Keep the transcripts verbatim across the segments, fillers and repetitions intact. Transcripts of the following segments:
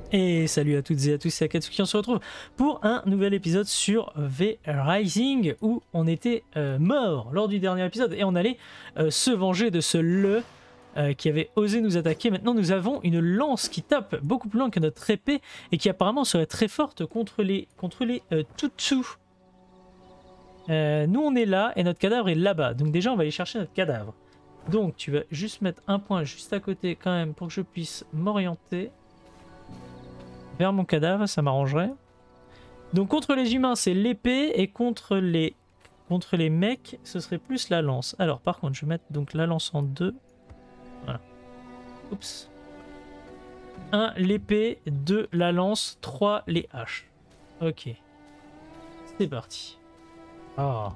Et salut à toutes et à tous, c'est Akatsuki, on se retrouve pour un nouvel épisode sur V Rising où on était euh, mort lors du dernier épisode et on allait euh, se venger de ce le euh, qui avait osé nous attaquer. Maintenant nous avons une lance qui tape beaucoup plus loin que notre épée et qui apparemment serait très forte contre les, contre les euh, Tutsu. Euh, nous on est là et notre cadavre est là-bas, donc déjà on va aller chercher notre cadavre. Donc tu vas juste mettre un point juste à côté quand même pour que je puisse m'orienter vers mon cadavre, ça m'arrangerait. Donc contre les humains c'est l'épée et contre les contre les mecs ce serait plus la lance. Alors par contre je vais mettre donc la lance en deux. Voilà. Oups. un l'épée, deux la lance, trois les haches. Ok. C'est parti. Ah.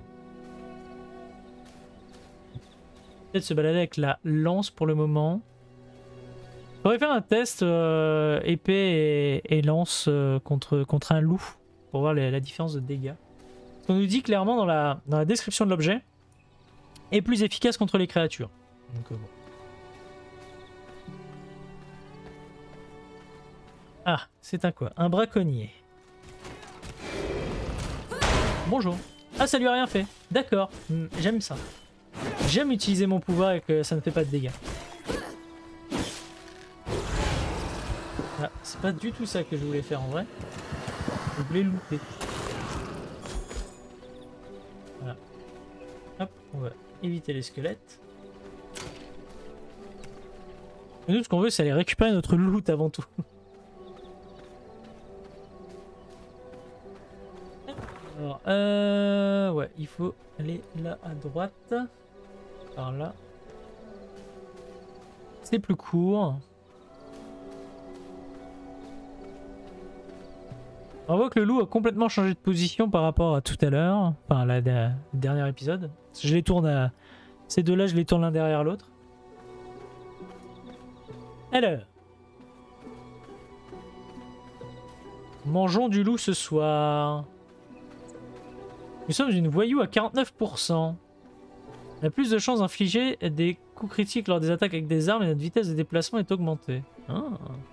Peut-être se balader avec la lance pour le moment. On pourrait faire un test euh, épée et, et lance euh, contre, contre un loup pour voir les, la différence de dégâts. On nous dit clairement dans la, dans la description de l'objet est plus efficace contre les créatures. Donc, euh, bon. Ah, c'est un quoi? Un braconnier. Bonjour. Ah, ça lui a rien fait. D'accord, j'aime ça. J'aime utiliser mon pouvoir et que ça ne fait pas de dégâts. Ah, c'est pas du tout ça que je voulais faire en vrai. Je voulais looter. Voilà. Hop, on va éviter les squelettes. Et nous, ce qu'on veut, c'est aller récupérer notre loot avant tout. Alors, euh... ouais, il faut aller là à droite. Par là. C'est plus court. On voit que le loup a complètement changé de position par rapport à tout à l'heure, enfin la, la, le dernier épisode. Je les tourne à... Ces deux-là, je les tourne l'un derrière l'autre. Alors. Mangeons du loup ce soir. Nous sommes une voyou à quarante-neuf pour cent. On a plus de chances d'infliger des coups critiques lors des attaques avec des armes et notre vitesse de déplacement est augmentée. Ah.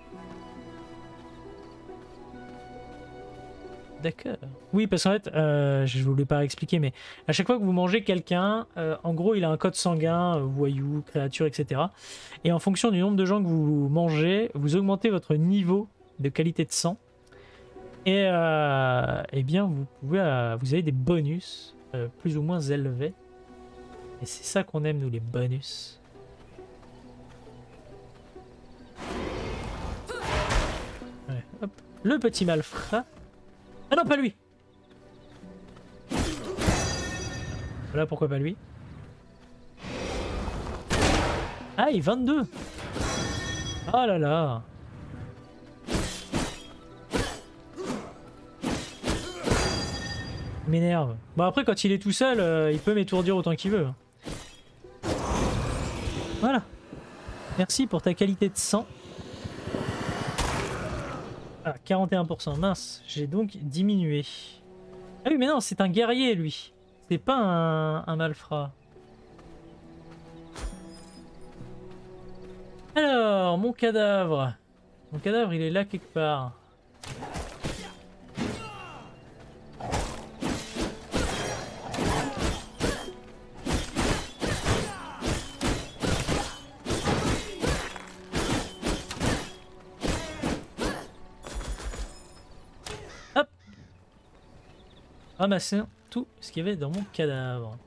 D'accord. Oui, parce qu'en fait, euh, je ne voulais pas expliquer, mais à chaque fois que vous mangez quelqu'un, euh, en gros, il a un code sanguin, euh, voyou, créature, et cetera. Et en fonction du nombre de gens que vous mangez, vous augmentez votre niveau de qualité de sang. Et euh, eh bien, vous pouvez, euh, vous avez des bonus euh, plus ou moins élevés. Et c'est ça qu'on aime, nous, les bonus. Ouais, hop. Le petit malfrat. Ah non, pas lui. Voilà pourquoi pas lui. Ah, il vingt-deux. Ah là là. Il m'énerve. Bon après quand il est tout seul, euh, il peut m'étourdir autant qu'il veut. Voilà. Merci pour ta qualité de sang. Ah, quarante et un pour cent, mince, j'ai donc diminué. Ah oui, mais non, c'est un guerrier, lui. C'est pas un, un malfrat. Alors, mon cadavre. Mon cadavre, il est là quelque part. Ramasser tout ce qu'il y avait dans mon cadavre.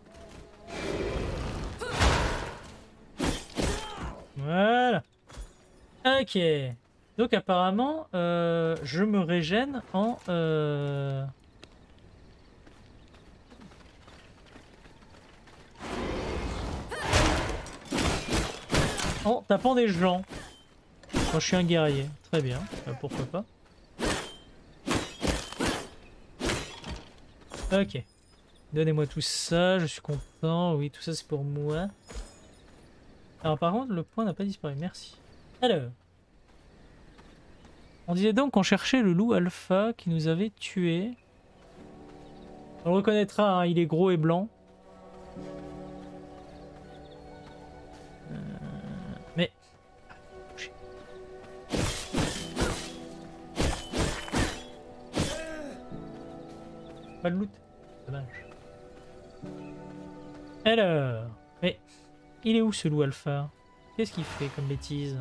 Voilà. Ok. Donc apparemment, euh, je me régène en... Euh... en tapant des gens. Quand je suis un guerrier. Très bien. Euh, pourquoi pas. Ok. Donnez-moi tout ça, je suis content. Oui, tout ça c'est pour moi. Alors par contre, le point n'a pas disparu, merci. Alors. On disait donc qu'on cherchait le loup alpha qui nous avait tués. On le reconnaîtra, hein, il est gros et blanc. Euh... Mais... Pas de loot. Dommage. Alors... Mais... Il est où ce loup alpha? Qu'est-ce qu'il fait comme bêtise?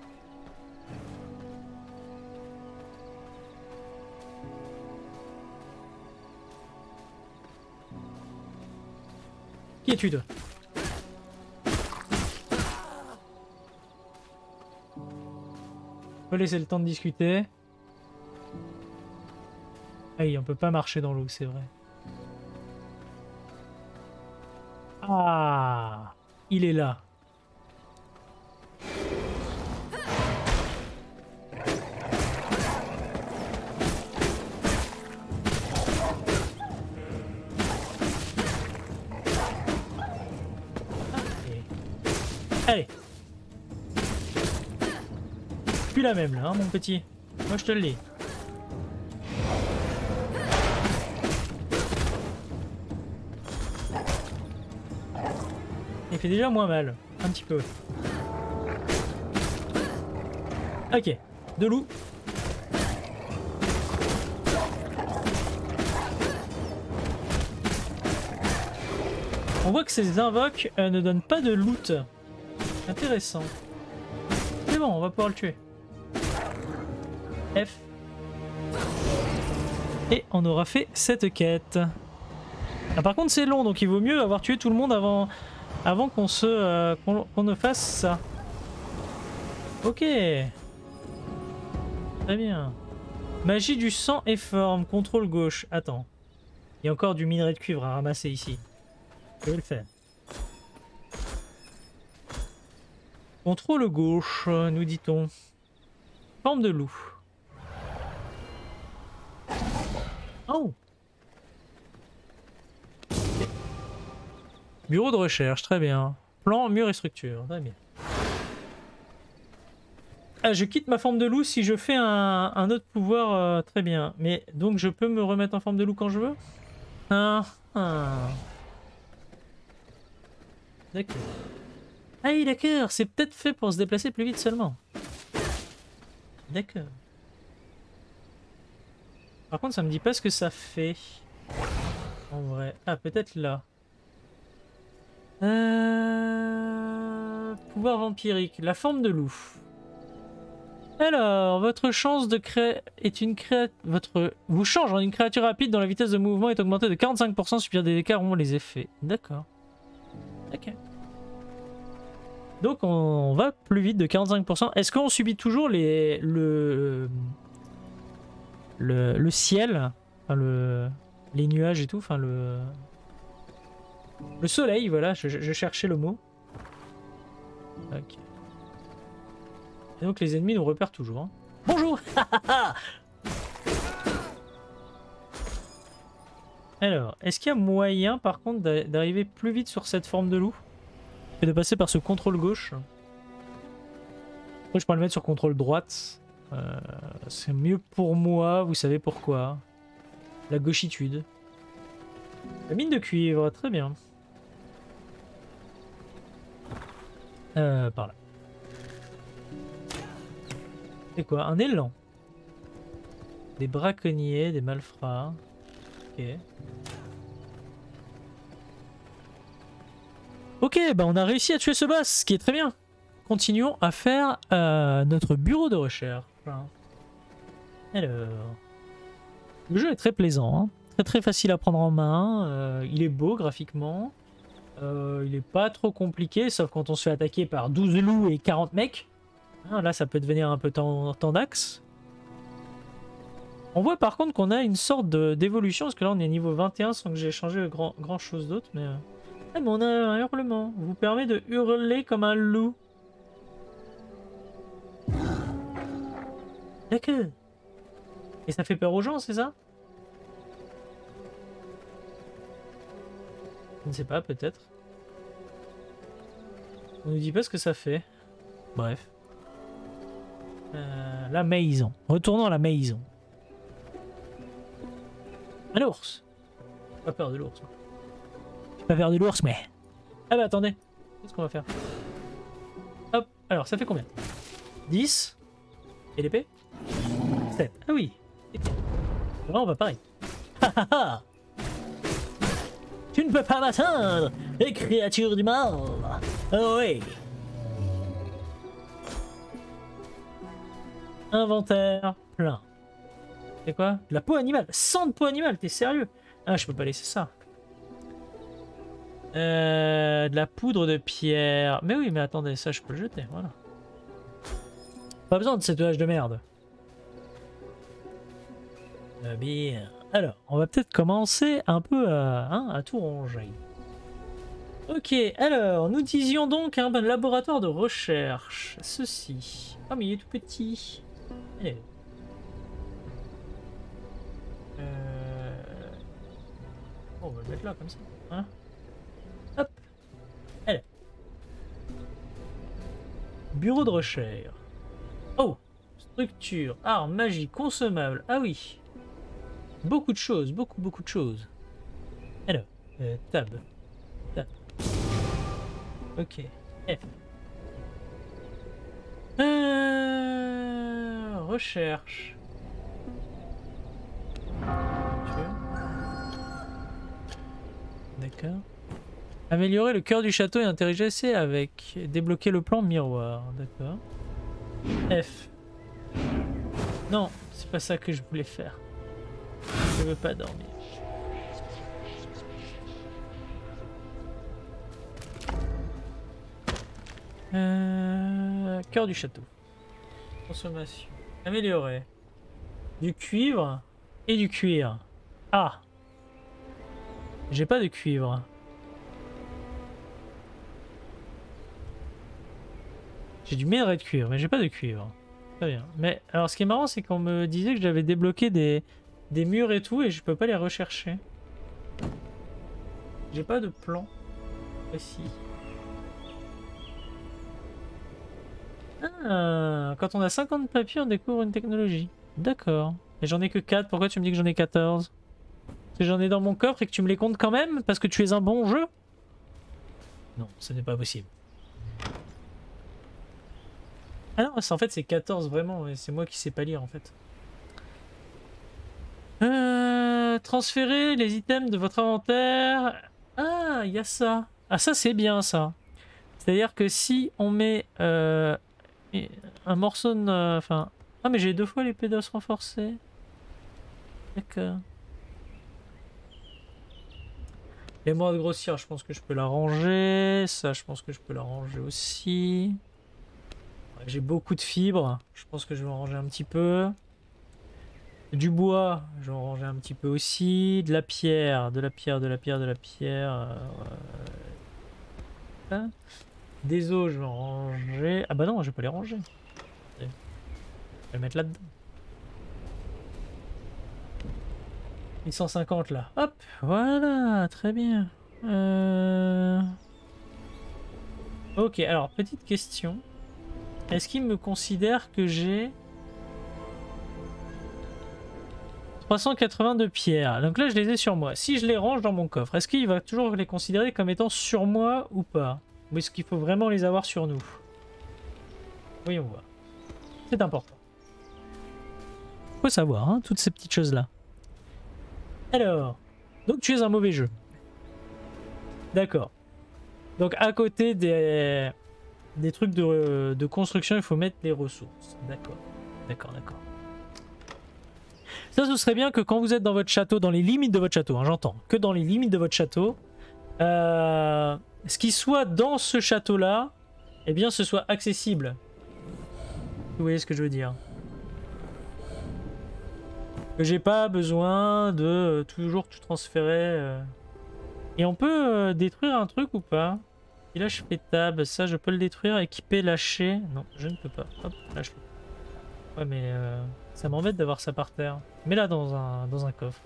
Quiétude. On peut laisser le temps de discuter. Ah oui, on peut pas marcher dans l'eau, c'est vrai. Ah, il est là. Allez. Plus la même là, hein, mon petit. Moi je te le dis. Il fait déjà moins mal. Un petit peu. Ok. De loup. On voit que ces invoques euh, ne donnent pas de loot. Intéressant. C'est bon, on va pouvoir le tuer. F. Et on aura fait cette quête. Ah, par contre c'est long, donc il vaut mieux avoir tué tout le monde avant, avant qu'on se, euh, qu'on, qu'on ne fasse ça. Ok. Très bien. Magie du sang et forme, contrôle gauche. Attends. Il y a encore du minerai de cuivre à ramasser ici. Je vais le faire. Contrôle gauche, nous dit-on. Forme de loup. Oh. Okay. Bureau de recherche, très bien. Plan, mur et structure, très bien. Ah, je quitte ma forme de loup si je fais un, un autre pouvoir, euh, très bien. Mais donc je peux me remettre en forme de loup quand je veux? Ah, ah. D'accord. Ah oui, d'accord, c'est peut-être fait pour se déplacer plus vite seulement. D'accord. Par contre, ça me dit pas ce que ça fait. En vrai. Ah, peut-être là. Euh... Pouvoir vampirique. La forme de loup. Alors, votre chance de créer est une créature... Votre... Vous change en une créature rapide dont la vitesse de mouvement est augmentée de quarante-cinq pour cent, subir des dégâts ont les effets. D'accord. Ok. Donc on va plus vite de quarante-cinq pour cent. Est-ce qu'on subit toujours les le le, le ciel, enfin le les nuages et tout, enfin le le soleil, voilà, je, je cherchais le mot. Ok. Et donc les ennemis nous repèrent toujours. Hein. Bonjour. Alors, est-ce qu'il y a moyen par contre d'arriver plus vite sur cette forme de loup et de passer par ce contrôle gauche? Après, je pourrais le mettre sur contrôle droite. Euh, c'est mieux pour moi, vous savez pourquoi. La gauchitude. La mine de cuivre, très bien. Euh, par là. C'est quoi? Un élan. Des braconniers, des malfrats. Ok. Ok, bah on a réussi à tuer ce boss, ce qui est très bien. Continuons à faire euh, notre bureau de recherche. Alors, le jeu est très plaisant, hein. Très très facile à prendre en main. Euh, il est beau graphiquement. Euh, il est pas trop compliqué, sauf quand on se fait attaquer par douze loups et quarante mecs. Ah, là, ça peut devenir un peu tendax. On voit par contre qu'on a une sorte d'évolution, parce que là on est niveau vingt et un sans que j'ai changé grand, grand chose d'autre, mais... Euh... Ah mais on a un hurlement, vous permet de hurler comme un loup. D'accord. Et ça fait peur aux gens, c'est ça? Je ne sais pas, peut-être. On nous dit pas ce que ça fait. Bref. Euh, la maison. Retournons à la maison. Un ours. J'ai pas peur de l'ours. J'ai pas peur de l'ours, mais... Ah bah attendez. Qu'est-ce qu'on va faire? Hop. Alors, ça fait combien? dix. Et l'épée? sept. Ah oui. Là, on va pareil. Tu ne peux pas m'atteindre, les créatures du mal. Oh oui. Inventaire plein. C'est quoi? De la peau animale. cent de peau animale, t'es sérieux? Ah, je peux pas laisser ça. Euh, de la poudre de pierre. Mais oui, mais attendez, ça je peux le jeter, voilà. Pas besoin de cette hache de merde. Euh, bien. Alors, on va peut-être commencer un peu à, hein, à tout ranger. Ok, alors, nous disions donc un bon laboratoire de recherche. Ceci. Ah, mais il est tout petit. Allez. Euh... Oh, on va le mettre là, comme ça. Hein. Hop. Allez. Bureau de recherche. Oh. Structure. Armes, magie, consommable. Ah oui. Beaucoup de choses, beaucoup, beaucoup de choses. Alors, euh, tab. Tab. Ok. F. Euh, recherche. D'accord. Améliorer le cœur du château et interagir avec. Débloquer le plan miroir. D'accord. F. Non, c'est pas ça que je voulais faire. Je veux pas dormir. Euh... Cœur du château. Consommation. Améliorer. Du cuivre et du cuir. Ah. J'ai pas de cuivre. J'ai du minerai de cuivre, mais j'ai pas de cuivre. Très bien. Mais alors ce qui est marrant, c'est qu'on me disait que j'avais débloqué des... des murs et tout, et je peux pas les rechercher. J'ai pas de plan précis. Ah, quand on a cinquante papiers, on découvre une technologie. D'accord. Et j'en ai que quatre, pourquoi tu me dis que j'en ai quatorze? Parce que j'en ai dans mon coffre et que tu me les comptes quand même? Parce que tu es un bon jeu? Non, ce n'est pas possible. Ah non, en fait c'est quatorze vraiment, c'est moi qui sais pas lire en fait. Euh, transférer les items de votre inventaire. Ah, il y a ça. Ah, ça c'est bien ça. C'est-à-dire que si on met euh, un morceau de... Enfin... Ah, mais j'ai deux fois l'épée d'os renforcée. D'accord. Les mois de grossir, je pense que je peux la ranger. Ça, je pense que je peux la ranger aussi. J'ai beaucoup de fibres. Je pense que je vais en ranger un petit peu. Du bois, je vais en ranger un petit peu aussi. De la pierre, de la pierre, de la pierre, de la pierre. Euh... Des os, je vais en ranger. Ah bah non, je vais pas les ranger. Je vais les mettre là-dedans. mille cent cinquante là. Hop, voilà, très bien. Euh... Ok, alors, petite question. Est-ce qu'il me considère que j'ai trois cent quatre-vingt-deux pierres? Donc là, je les ai sur moi. Si je les range dans mon coffre, est-ce qu'il va toujours les considérer comme étant sur moi ou pas? Ou est-ce qu'il faut vraiment les avoir sur nous? Voyons voir. C'est important. Faut savoir, hein, toutes ces petites choses-là. Alors, donc tu es un mauvais jeu. D'accord. Donc à côté des, des trucs de, de construction, il faut mettre les ressources. D'accord. D'accord, d'accord. Ça, ce serait bien que quand vous êtes dans votre château, dans les limites de votre château, hein, j'entends, que dans les limites de votre château, euh, ce qui soit dans ce château-là, eh bien, ce soit accessible. Vous voyez ce que je veux dire? Que j'ai pas besoin de euh, toujours tout transférer. Euh... Et on peut euh, détruire un truc ou pas? Et là, je fais tab, ça, je peux le détruire, équiper, lâcher. Non, je ne peux pas. Hop, lâche-le. Ouais, mais euh, ça m'embête d'avoir ça par terre. Mets-la dans un, dans un coffre.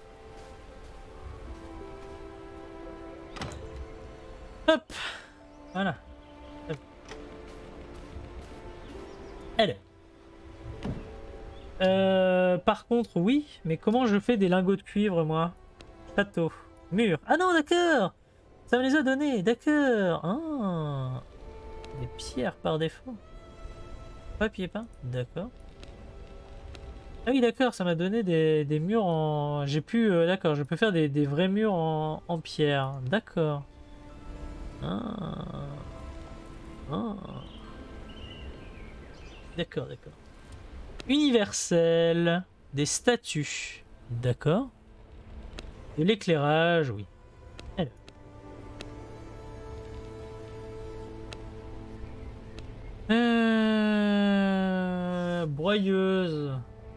Hop, voilà. Hop. Elle. Euh, par contre, oui, mais comment je fais des lingots de cuivre, moi? Château. Mur. Ah non, d'accord. Ça me les a donnés, d'accord. Ah. Des pierres par défaut. Papier peint, d'accord. Ah oui, d'accord, ça m'a donné des, des murs en... J'ai pu... euh, d'accord, je peux faire des, des vrais murs en, en pierre. D'accord. Ah. Ah. D'accord, d'accord. Universel. Des statues. D'accord. De l'éclairage, oui. Alors. Euh... Broyeuse.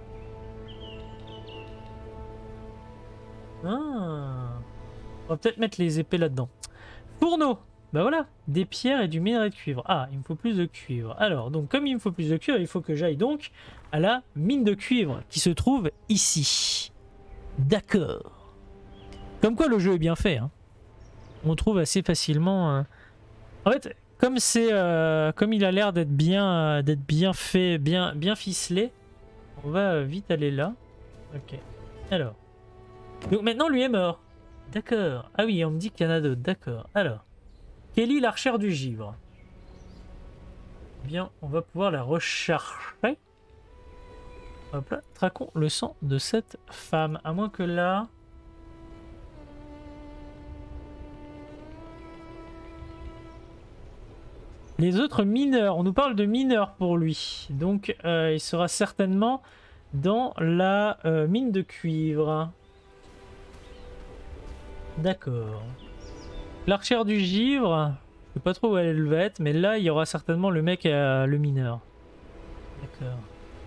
Ah. On va peut-être mettre les épées là-dedans. Fourneau. Bah voilà, des pierres et du minerai de cuivre. Ah, il me faut plus de cuivre. Alors, donc comme il me faut plus de cuivre, il faut que j'aille donc à la mine de cuivre qui se trouve ici. D'accord. Comme quoi le jeu est bien fait. Hein. On trouve assez facilement... Euh... En fait, comme c'est, euh, comme il a l'air d'être bien, euh, d'être bien fait, bien, bien ficelé, on va vite aller là. Ok. Alors. Donc maintenant lui est mort. D'accord. Ah oui, on me dit qu'il y en a d'autres. D'accord. Alors. Kelly, l'archère du givre. Bien, on va pouvoir la rechercher. Hop là. Traquons le sang de cette femme. À moins que là... Les autres mineurs. On nous parle de mineurs pour lui. Donc, euh, il sera certainement dans la euh, mine de cuivre. D'accord. L'archère du givre, je sais pas trop où elle va être, mais là il y aura certainement le mec, euh, le mineur. D'accord.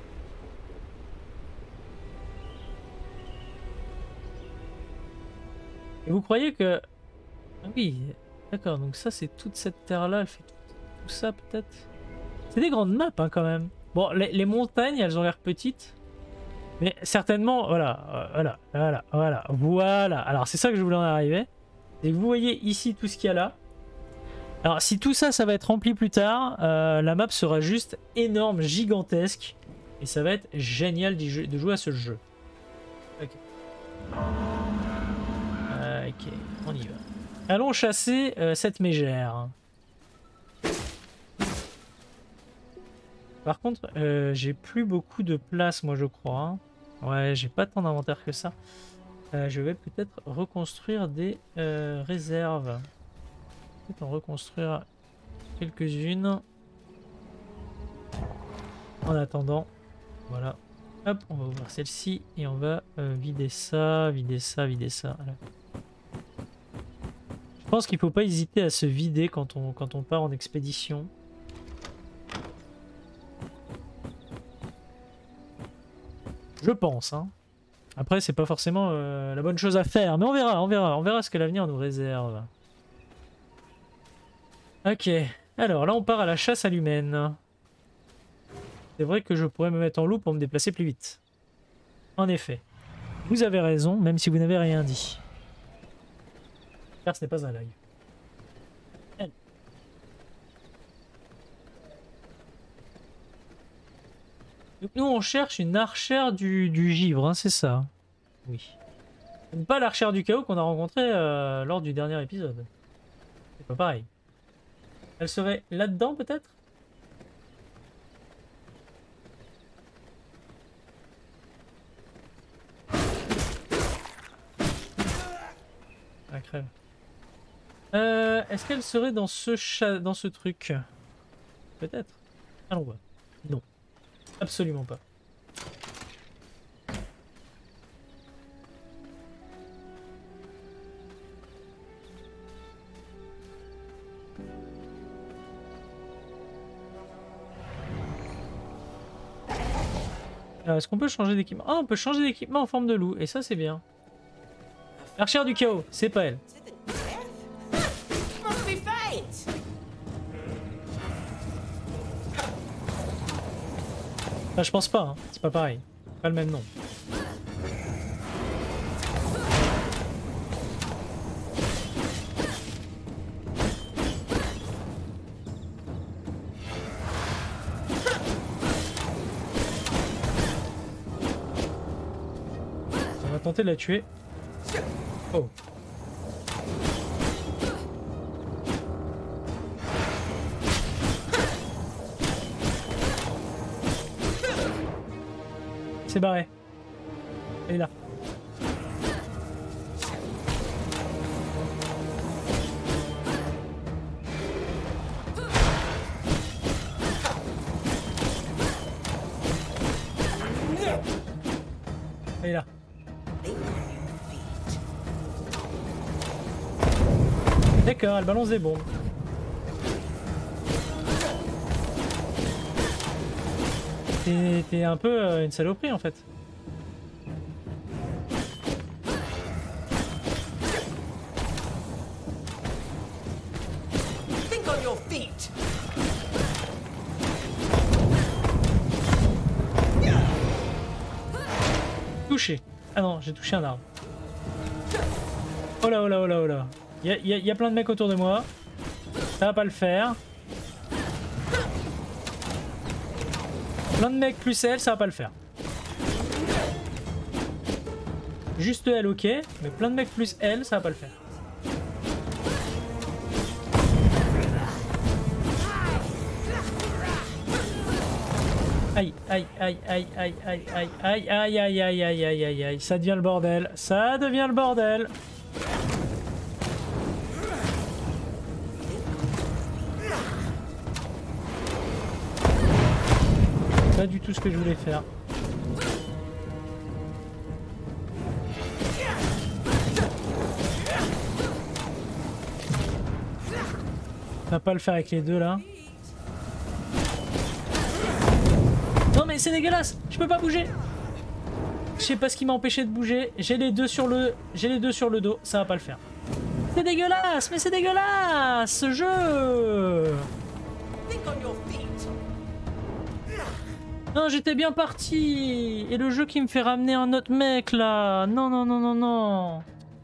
Et vous croyez que... Ah oui, d'accord, donc ça c'est toute cette terre-là, elle fait tout, tout ça peut-être. C'est des grandes maps hein, quand même. Bon, les, les montagnes, elles ont l'air petites. Mais certainement, voilà, euh, voilà, voilà, voilà, voilà. Alors c'est ça que je voulais en arriver. Et vous voyez ici tout ce qu'il y a là. Alors si tout ça, ça va être rempli plus tard, euh, la map sera juste énorme, gigantesque. Et ça va être génial de jouer à ce jeu. Ok. Euh, ok, on y va. Allons chasser euh, cette mégère. Par contre, euh, j'ai plus beaucoup de place, moi je crois. Hein. Ouais, j'ai pas tant d'inventaire que ça. Euh, je vais peut-être reconstruire des euh, réserves. Peut-être en reconstruire quelques-unes. En attendant, voilà. Hop, on va ouvrir celle-ci et on va euh, vider ça, vider ça, vider ça. Voilà. Je pense qu'il faut pas hésiter à se vider quand on, quand on part en expédition. Je pense, hein. Après, c'est pas forcément euh, la bonne chose à faire, mais on verra, on verra, on verra ce que l'avenir nous réserve. Ok, alors là on part à la chasse à l'humaine. C'est vrai que je pourrais me mettre en loup pour me déplacer plus vite. En effet, vous avez raison, même si vous n'avez rien dit. Car ce n'est pas un live. Allez. Donc nous on cherche une archère du, du givre, hein, c'est ça. Oui. Pas l'archère du chaos qu'on a rencontré euh, lors du dernier épisode. C'est pas pareil. Elle serait là-dedans peut-être? Ah crève. Euh, Est-ce qu'elle serait dans ce chat, dans ce truc? Peut-être. Allons voir. Non. Absolument pas. Est-ce qu'on peut changer d'équipement? Ah, on peut changer d'équipement en forme de loup, et ça c'est bien. L'archère du chaos, c'est pas elle. Ah, je pense pas, hein. C'est pas pareil. Pas le même nom. On va tenter de la tuer. Oh. C'est barré. Elle est là. Elle est là. D'accord, elle balance des bombes. T'es un peu euh, une saloperie en fait. Think on your feet. Touché. Ah non, j'ai touché un arbre. Oh là, oh là, oh là, oh là. Il y a, y a, y a plein de mecs autour de moi. Ça va pas le faire. Plein de mecs plus elle, ça va pas le faire. Juste elle, ok. Mais plein de mecs plus elle, ça va pas le faire. Aïe, aïe, aïe, aïe, aïe, aïe, aïe, aïe, aïe, aïe, aïe, aïe, aïe, aïe, aïe, ça devient le bordel, ça devient le bordel. Pas du tout ce que je voulais faire. On va pas le faire avec les deux là. Non mais c'est dégueulasse, je peux pas bouger. Je sais pas ce qui m'a empêché de bouger. J'ai les deux sur le, j'ai les deux sur le dos, ça va pas le faire. C'est dégueulasse, mais c'est dégueulasse ce jeu. Non, j'étais bien parti. Et le jeu qui me fait ramener un autre mec là. Non, non, non, non, non.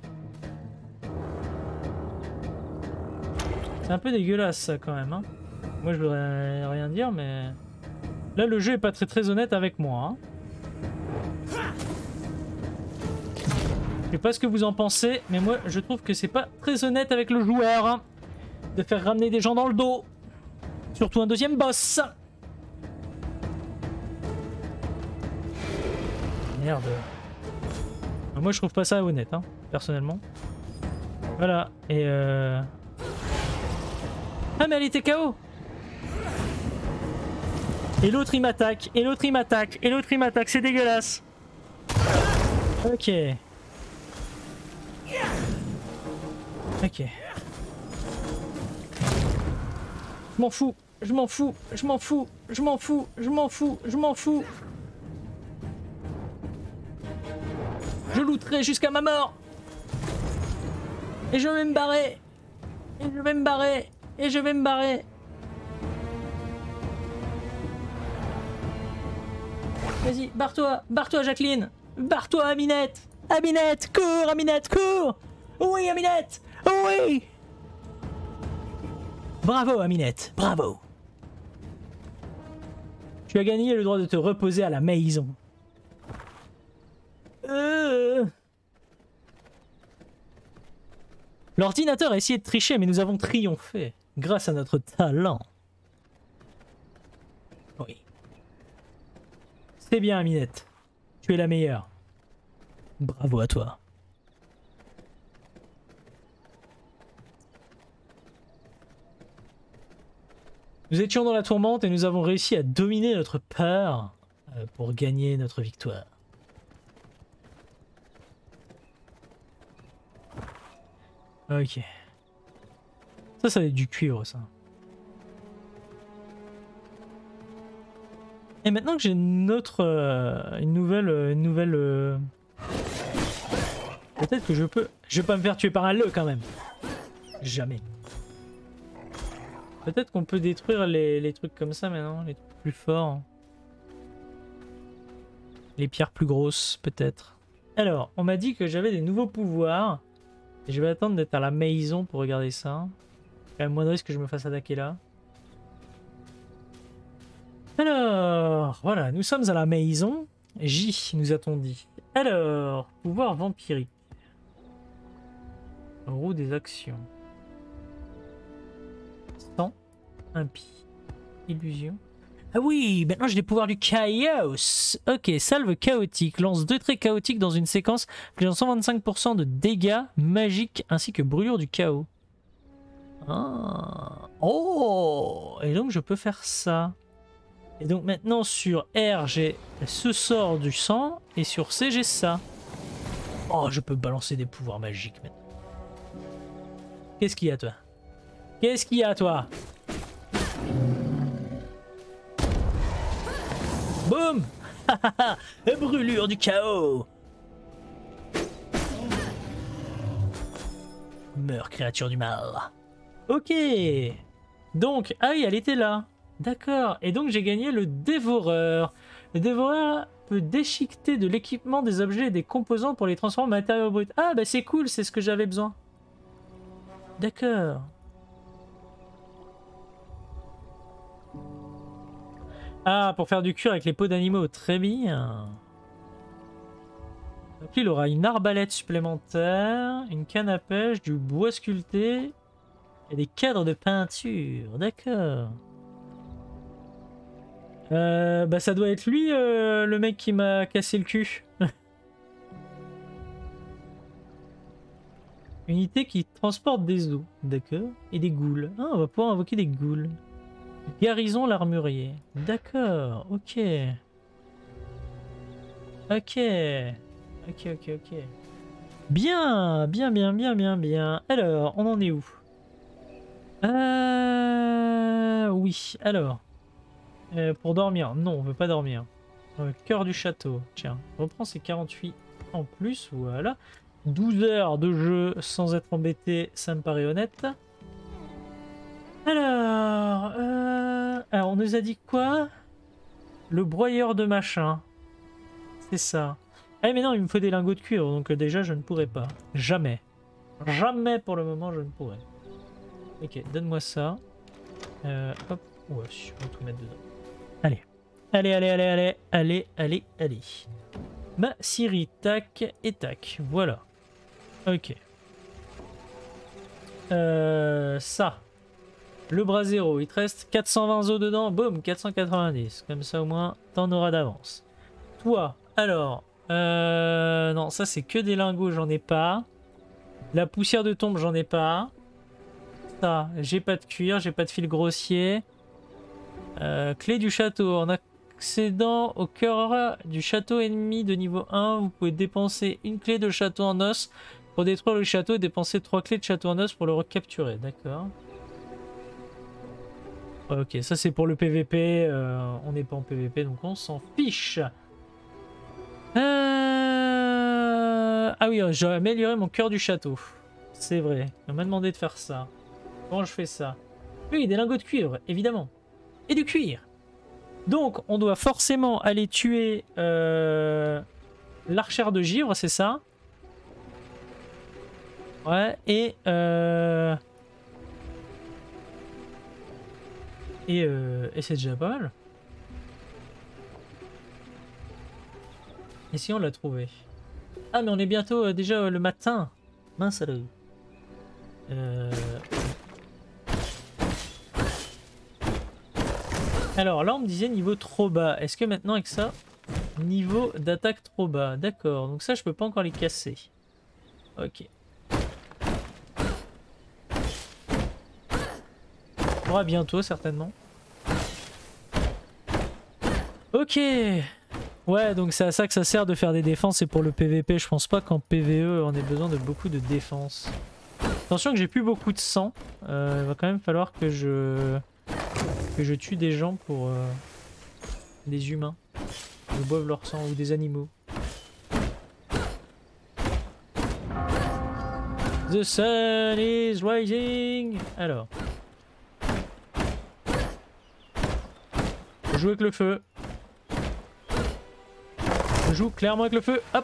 C'est un peu dégueulasse ça quand même. Hein. Moi je voudrais rien dire mais... Là le jeu est pas très très honnête avec moi. Hein. Je sais pas ce que vous en pensez, mais moi je trouve que c'est pas très honnête avec le joueur. Hein, de faire ramener des gens dans le dos. Surtout un deuxième boss. Merde. Moi je trouve pas ça honnête, hein, personnellement. Voilà, et euh... Ah mais elle était K O. Et l'autre il m'attaque, et l'autre il m'attaque, et l'autre il m'attaque, c'est dégueulasse. Ok. Ok. Je m'en fous, je m'en fous, je m'en fous, je m'en fous, je m'en fous, je m'en fous. Je looterai jusqu'à ma mort. Et je vais me barrer. Et je vais me barrer. Et je vais me barrer. Vas-y, barre-toi, barre-toi Jacqueline. Barre-toi Aminette. Aminette, cours Aminette, cours. Oui Aminette, oui. Bravo Aminette, bravo. Tu as gagné le droit de te reposer à la maison. Euh... L'ordinateur a essayé de tricher, mais nous avons triomphé grâce à notre talent. Oui. C'est bien, Aminette. Tu es la meilleure. Bravo à toi. Nous étions dans la tourmente et nous avons réussi à dominer notre peur pour gagner notre victoire. Ok. Ça, ça va être du cuivre, ça. Et maintenant que j'ai une autre... Euh, une nouvelle... Une nouvelle... Euh... Peut-être que je peux... Je vais pas me faire tuer par un le, quand même. Jamais. Peut-être qu'on peut détruire les, les trucs comme ça, maintenant. Les trucs plus forts. Les pierres plus grosses, peut-être. Alors, on m'a dit que j'avais des nouveaux pouvoirs. Et je vais attendre d'être à la maison pour regarder ça. Quand même moins de risque que je me fasse attaquer là. Alors, voilà, nous sommes à la maison. J, nous a-t-on dit. Alors, pouvoir vampirique. Roue des actions. Sang, impie, illusion. Ah oui, maintenant j'ai les pouvoirs du chaos. Ok, salve chaotique. Lance deux traits chaotiques dans une séquence, faisant cent vingt-cinq pour cent de dégâts magiques ainsi que brûlure du chaos. Ah. Oh. Et donc je peux faire ça. Et donc maintenant sur R j'ai ce sort du sang et sur C j'ai ça. Oh, je peux balancer des pouvoirs magiques maintenant. Qu'est-ce qu'il y a toi? Qu'est-ce qu'il y a toi? Boum. Brûlure du chaos. Meurs, créature du mal. Ok. Donc, ah oui, elle était là. D'accord. Et donc, j'ai gagné le dévoreur. Le dévoreur peut déchiqueter de l'équipement, des objets et des composants pour les transformer en matériaux bruts. Ah, bah c'est cool, c'est ce que j'avais besoin. D'accord. Ah, pour faire du cuir avec les peaux d'animaux. Très bien. Donc, il aura une arbalète supplémentaire, une canne à pêche, du bois sculpté et des cadres de peinture. D'accord. Euh, bah ça doit être lui, euh, le mec qui m'a cassé le cul. Unité qui transporte des os. D'accord. Et des ghouls. Ah, on va pouvoir invoquer des ghouls. Garrison l'armurier. D'accord, ok. Ok. Ok, ok, ok. Bien, bien, bien, bien, bien, bien. Alors, on en est où? Euh... Oui, alors. Euh, pour dormir. Non, on veut pas dormir. Euh, cœur du château. Tiens, on reprend ces quarante-huit en plus, voilà. douze heures de jeu sans être embêté, ça me paraît honnête. Alors, euh... alors, on nous a dit quoi? Le broyeur de machin. C'est ça. Ah mais non, il me faut des lingots de cuivre, donc euh, déjà je ne pourrais pas. Jamais. Jamais pour le moment je ne pourrais. Ok, donne-moi ça. Euh, hop. Ouais, je vais tout mettre dedans. Allez. Allez, allez, allez, allez, allez, allez, allez. Ma Siri, tac et tac. Voilà. Ok. Euh, ça. Le brasero, il te reste quatre cent vingt os dedans, boum, quatre cent quatre-vingt-dix. Comme ça au moins, t'en auras d'avance. Toi, alors, euh, non, ça c'est que des lingots, j'en ai pas. La poussière de tombe, j'en ai pas. Ça, j'ai pas de cuir, j'ai pas de fil grossier. Euh, clé du château, en accédant au cœur du château ennemi de niveau un, vous pouvez dépenser une clé de château en os pour détruire le château et dépenser trois clés de château en os pour le recapturer, d'accord. Ok, ça c'est pour le P V P, euh, on n'est pas en P V P donc on s'en fiche. Euh... Ah oui, j'ai amélioré mon cœur du château. C'est vrai, on m'a demandé de faire ça. Comment je fais ça? Oui, des lingots de cuivre, évidemment. Et du cuir. Donc on doit forcément aller tuer euh, l'archère de givre, c'est ça? Ouais, et... Euh... Et, euh, et c'est déjà pas mal. Et si on l'a trouvé? Ah mais on est bientôt euh, déjà euh, le matin. Mince alors. Euh... Alors là on me disait niveau trop bas. Est-ce que maintenant avec ça, niveau d'attaque trop bas? D'accord, donc ça je peux pas encore les casser. Ok. On pourra bientôt certainement. Ok. Ouais, donc c'est à ça que ça sert de faire des défenses et pour le P V P, je pense pas qu'en P V E on ait besoin de beaucoup de défense. Attention que j'ai plus beaucoup de sang. Euh, il va quand même falloir que je que je tue des gens pour euh, des humains. Ils boivent leur sang ou des animaux. The sun is rising. Alors. Je joue avec le feu. Je joue clairement avec le feu. Hop.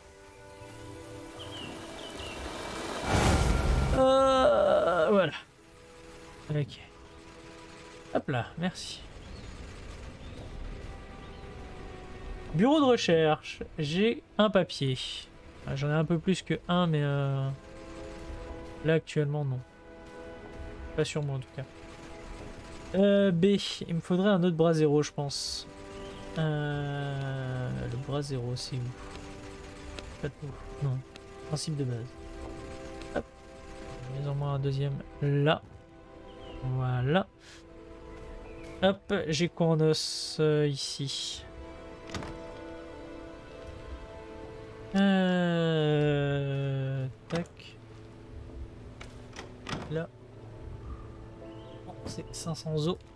Euh, voilà. Ok. Hop là, merci. Bureau de recherche. J'ai un papier. J'en ai un peu plus que un, mais euh... là actuellement non. Pas sur moi en tout cas. Euh, B, il me faudrait un autre bras zéro, je pense. Euh, le bras zéro, c'est où? Pas de où. Non. Principe de base. Hop. Mets en moi un deuxième là. Voilà. Hop, j'ai quoi en os euh, ici? Euh... Tac. Là. Oh, c'est cinq cents os.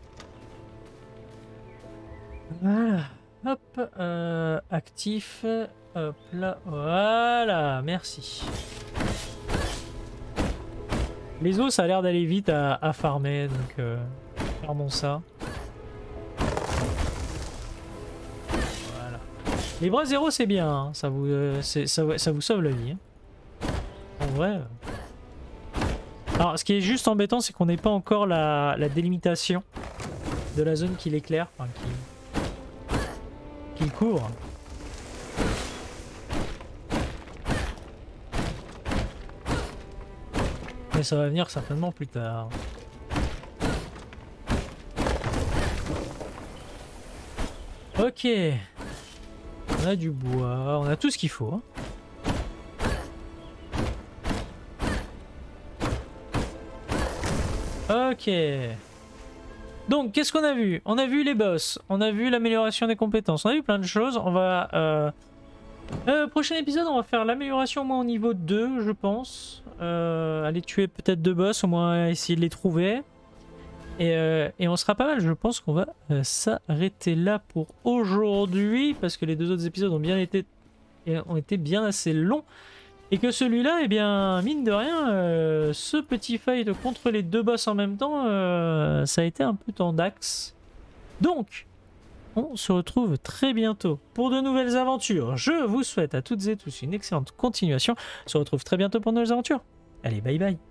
Voilà. Hop. Euh, actif. Hop là. Voilà. Merci. Les os, ça a l'air d'aller vite à, à farmer. Donc, euh, fermons ça. Voilà. Les bras zéro, c'est bien. Hein. Ça, vous, euh, ça, ça vous sauve la vie. Hein. En vrai. Euh... Alors, ce qui est juste embêtant, c'est qu'on n'ait pas encore la, la délimitation de la zone qui l'éclaire, enfin, qui, qui le couvre. Mais ça va venir certainement plus tard. Ok. On a du bois, on a tout ce qu'il faut. Hein. Ok. Donc, qu'est-ce qu'on a vu? On a vu les boss, on a vu l'amélioration des compétences, on a vu plein de choses. On va... Euh... Euh, prochain épisode, on va faire l'amélioration au moins au niveau deux, je pense. Euh, aller tuer peut-être deux boss, au moins essayer de les trouver. Et, euh, et on sera pas mal, je pense qu'on va euh, s'arrêter là pour aujourd'hui. Parce que les deux autres épisodes ont bien été, ont été bien assez longs. Et que celui-là, eh bien, mine de rien, euh, ce petit fight contre les deux boss en même temps, euh, ça a été un peu tendax. Donc, on se retrouve très bientôt pour de nouvelles aventures. Je vous souhaite à toutes et tous une excellente continuation. On se retrouve très bientôt pour de nouvelles aventures. Allez, bye bye.